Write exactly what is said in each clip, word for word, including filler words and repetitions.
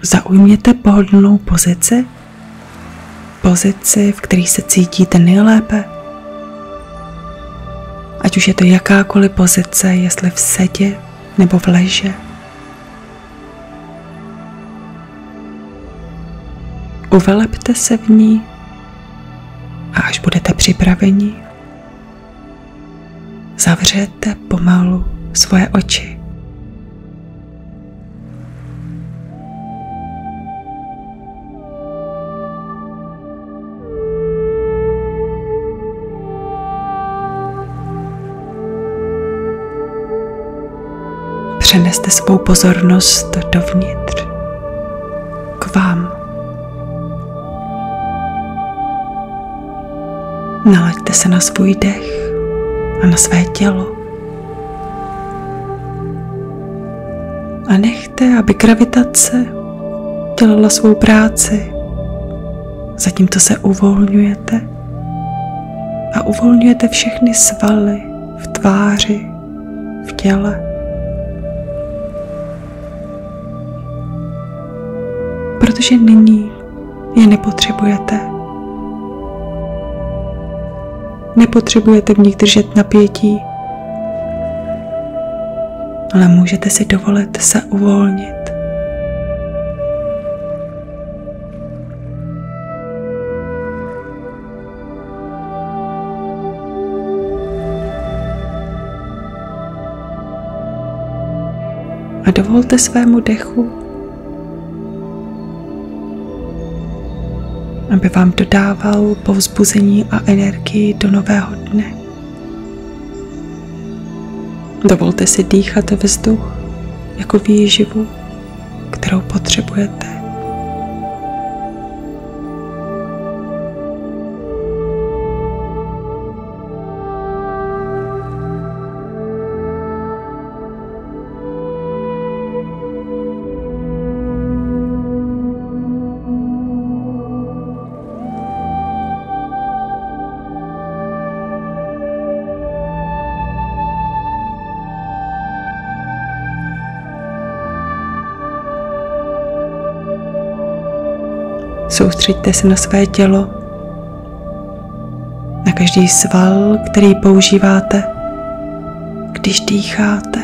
Zaujměte pohodlnou pozici, pozici, v které se cítíte nejlépe. Ať už je to jakákoliv pozice, jestli v sedě nebo v leže. Uvelepte se v ní a až budete připraveni, zavřete pomalu svoje oči. Přeneste svou pozornost dovnitř, k vám. Nalaďte se na svůj dech a na své tělo. A nechte, aby gravitace dělala svou práci. Zatímco se uvolňujete a uvolňujete všechny svaly v tváři, v těle. Protože nyní je nepotřebujete. Nepotřebujete v nich držet napětí, ale můžete si dovolit se uvolnit. A dovolte svému dechu, aby vám dodával povzbuzení a energii do nového dne. Dovolte si dýchat vzduch jako výživu, kterou potřebujete. Soustřeďte se na své tělo, na každý sval, který používáte, když dýcháte.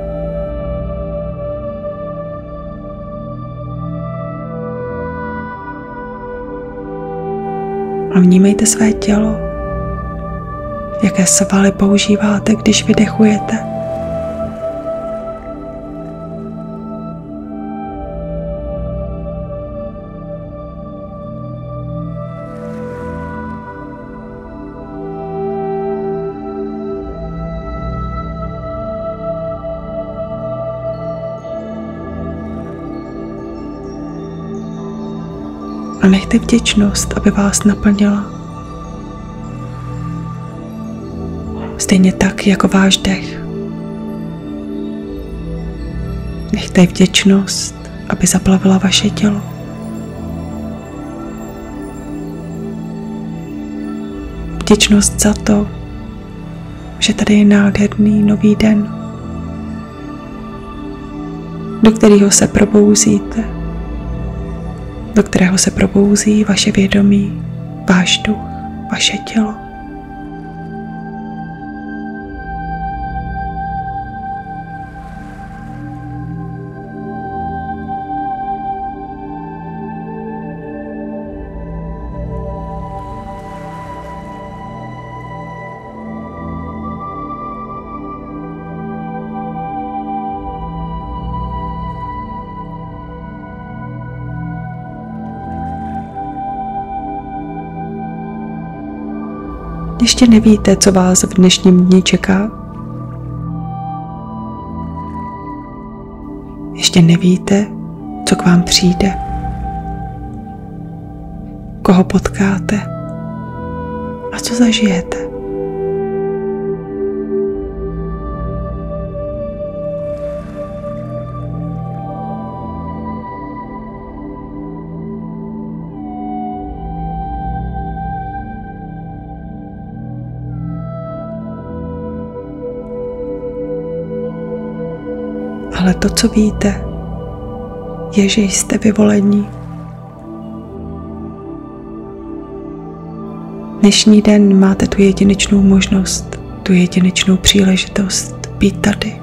A vnímejte své tělo, jaké svaly používáte, když vydechujete. A nechte vděčnost, aby vás naplnila. Stejně tak, jako váš dech. Nechte vděčnost, aby zaplavila vaše tělo. Vděčnost za to, že tady je nádherný nový den, do kterého se probouzíte. do kterého se probouzí vaše vědomí, váš duch, vaše tělo. Ještě nevíte, co vás v dnešním dni čeká? Ještě nevíte, co k vám přijde? Koho potkáte? A co zažijete? Ale to, co víte, je, že jste vyvolení. Dnešní den máte tu jedinečnou možnost, tu jedinečnou příležitost být tady.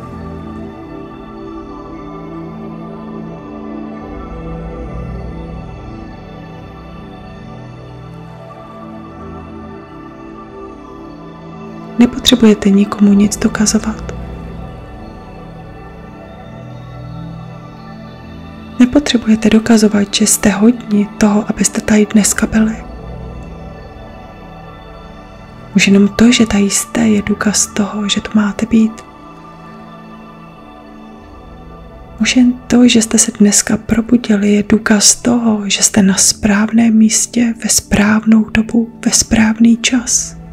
Nepotřebujete nikomu nic dokazovat. Nepotřebujete dokazovat, že jste hodní toho, abyste tady dneska byli. Už jenom to, že tady jste, je důkaz toho, že tu máte být. Už jen to, že jste se dneska probudili, je důkaz toho, že jste na správném místě, ve správnou dobu, ve správný čas.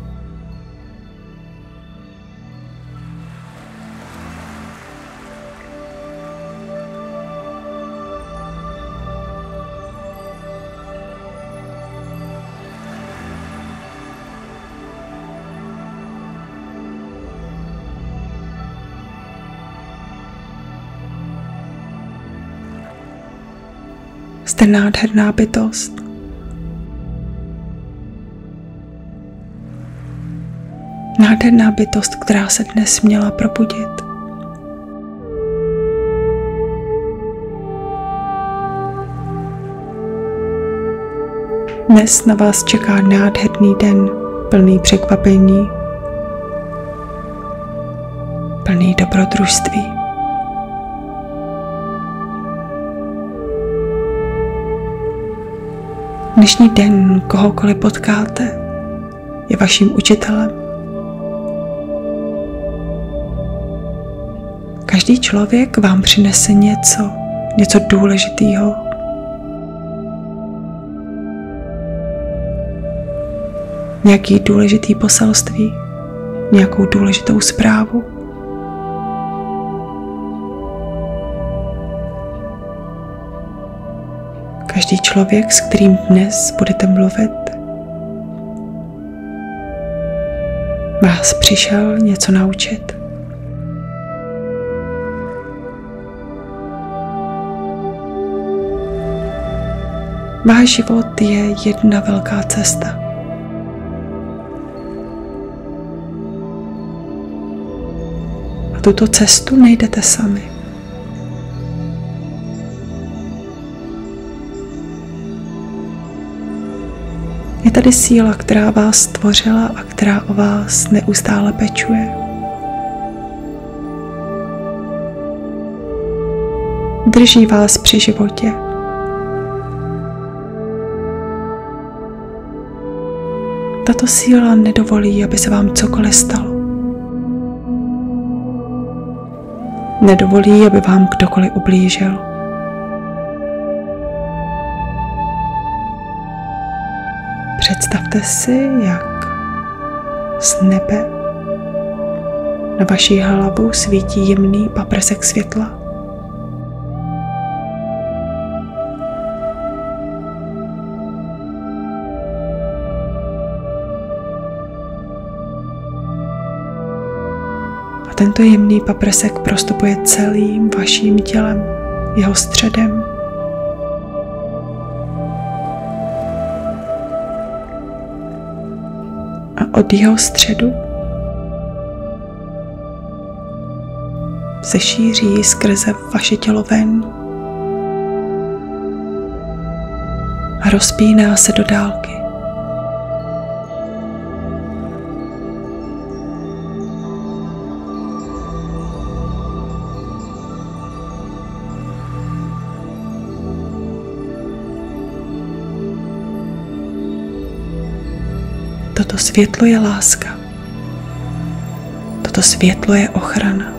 Jste nádherná bytost. Nádherná bytost, která se dnes měla probudit. Dnes na vás čeká nádherný den, plný překvapení, plný dobrodružství. Dnešní den, kohokoliv potkáte, je vaším učitelem. Každý člověk vám přinese něco, něco důležitého. Nějaký důležitý poselství, nějakou důležitou zprávu. Každý člověk, s kterým dnes budete mluvit, vás přišel něco naučit. Váš život je jedna velká cesta. A tuto cestu nejdete sami. Je tady síla, která vás stvořila a která o vás neustále pečuje. Drží vás při životě. Tato síla nedovolí, aby se vám cokoliv stalo. Nedovolí, aby vám kdokoliv ublížil. Představte si, jak z nebe na vaši hlavu svítí jemný paprsek světla. A tento jemný paprsek prostupuje celým vaším tělem, jeho středem. A od jeho středu se šíří skrze vaše tělo ven a rozpíná se do dálky. Toto světlo je láska. Toto světlo je ochrana.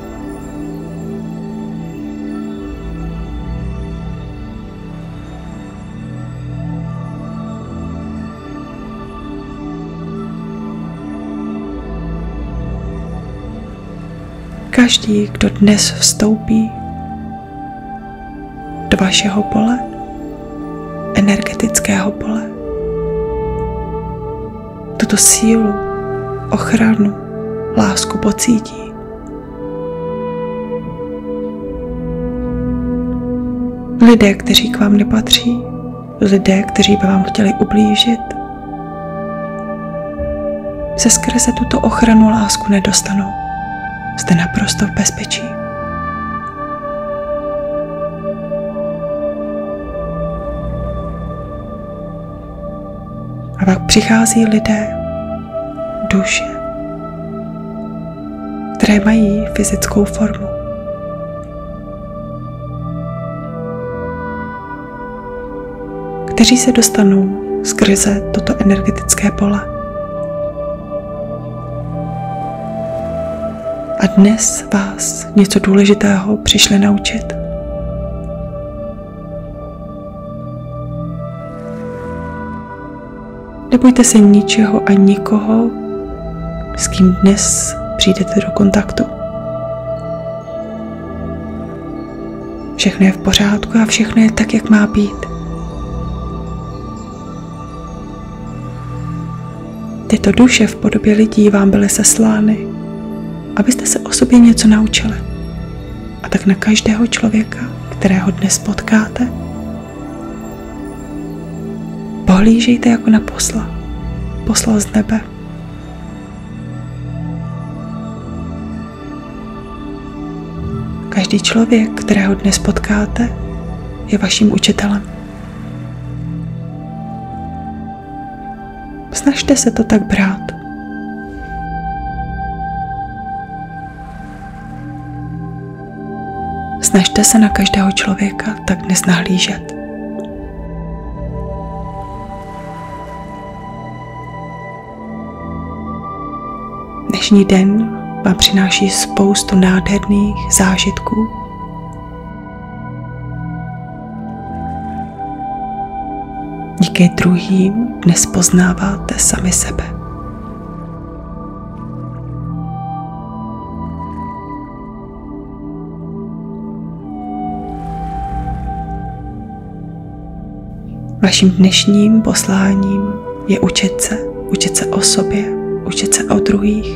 Každý, kdo dnes vstoupí do vašeho pole, energetického pole, tuto sílu, ochranu, lásku pocítí. lidé, kteří k vám nepatří, lidé, kteří by vám chtěli ublížit, se skrze tuto ochranu lásku nedostanou. Jste naprosto v bezpečí. A pak přichází lidé, duše, které mají fyzickou formu. Kteří se dostanou skrze toto energetické pole. A dnes vás něco důležitého přišli naučit. Nebojte se ničeho a nikoho, s kým dnes přijdete do kontaktu. Všechno je v pořádku a všechno je tak, jak má být. Tyto duše v podobě lidí vám byly seslány, abyste se o sobě něco naučili. A tak na každého člověka, kterého dnes potkáte, pohlížejte jako na posla, posla z nebe. Každý člověk, kterého dnes potkáte, je vaším učitelem. Snažte se to tak brát. Snažte se na každého člověka tak dnes nahlížet. Dnešní den vám přináší spoustu nádherných zážitků. Díky druhým dnes poznáváte sami sebe. Vaším dnešním posláním je učit se, učit se o sobě, učit se o druhých.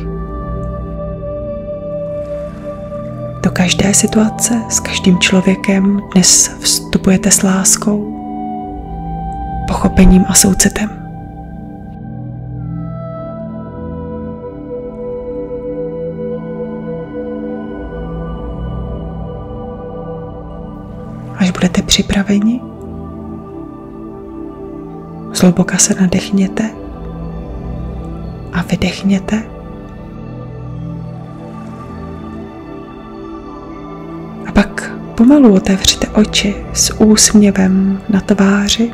Do každé situace s každým člověkem dnes vstupujete s láskou, pochopením a soucitem. Až budete připraveni, zhluboka se nadechněte a vydechněte. A pak pomalu otevřete oči s úsměvem na tváři.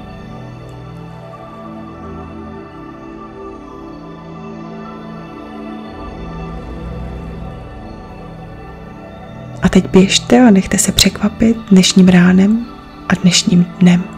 A teď běžte a nechte se překvapit dnešním ránem a dnešním dnem.